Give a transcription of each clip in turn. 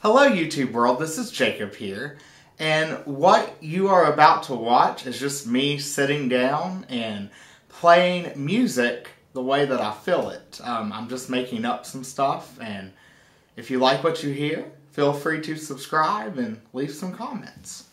Hello YouTube world, this is Jacob here, and what you are about to watch is just me sitting down and playing music the way that I feel it. I'm just making up some stuff, and if you like what you hear, feel free to subscribe and leave some comments.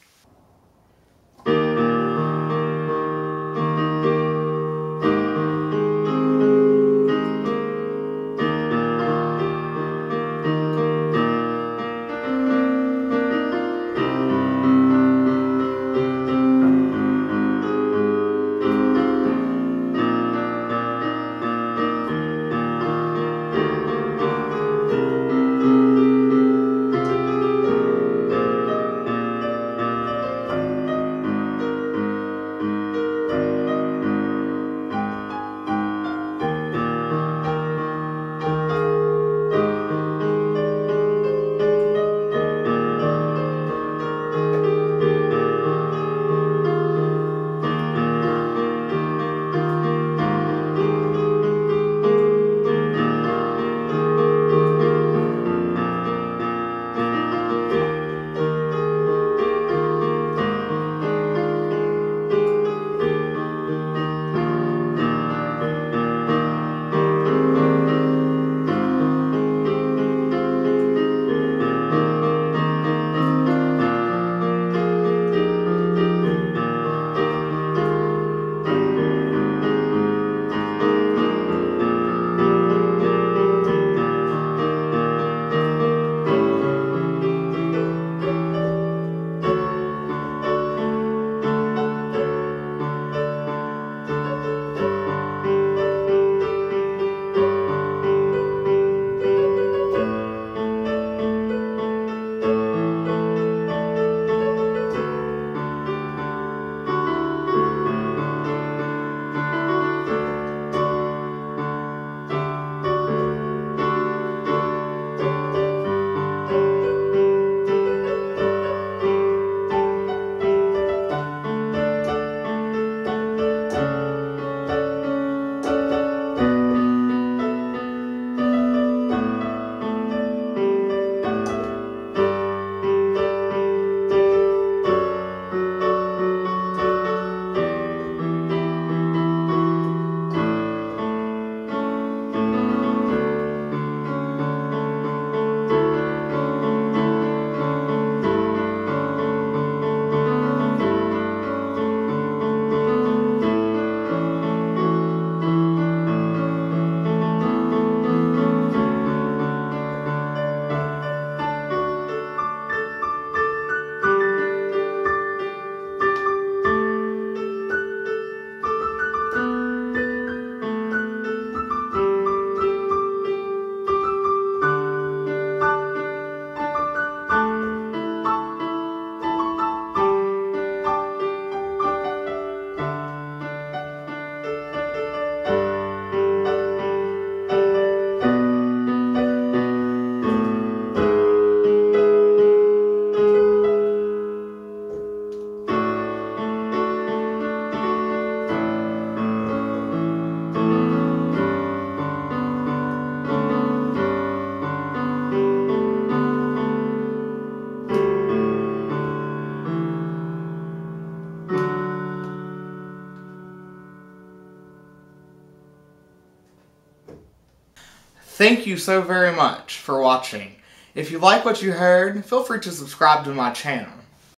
Thank you so very much for watching. If you like what you heard, feel free to subscribe to my channel.